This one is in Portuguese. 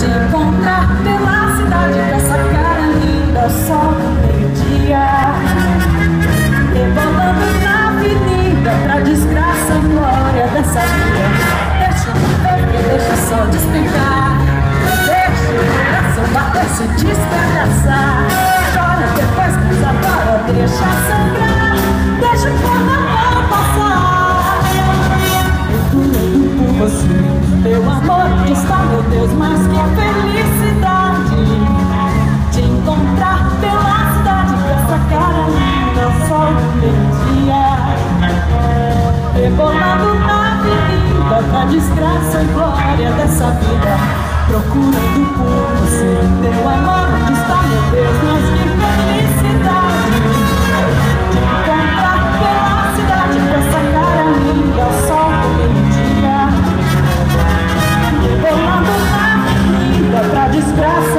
te encontrar pela cidade com essa cara linda ao sol do meio-dia, rebolando na avenida pra desgraça e glória dessa vida. Deixa-me ver, deixa o sol despencar, deixa o coração bater, se despedaçar. Chora depois, mas agora deixa sangrar, deixa o carnaval passar. Procurando por você, meu amor está, meu Deus, mas que felicidade te encontrar pela cidade com essa cara linda ao sol do meio-dia, rebolando na avenida pra desgraça e glória dessa vida. Procurando por você, meu amor, onde está, meu Deus, mas que felicidade te encontrar pela cidade com essa cara linda ao sol do meio-dia, rebolando na avenida pra desgraça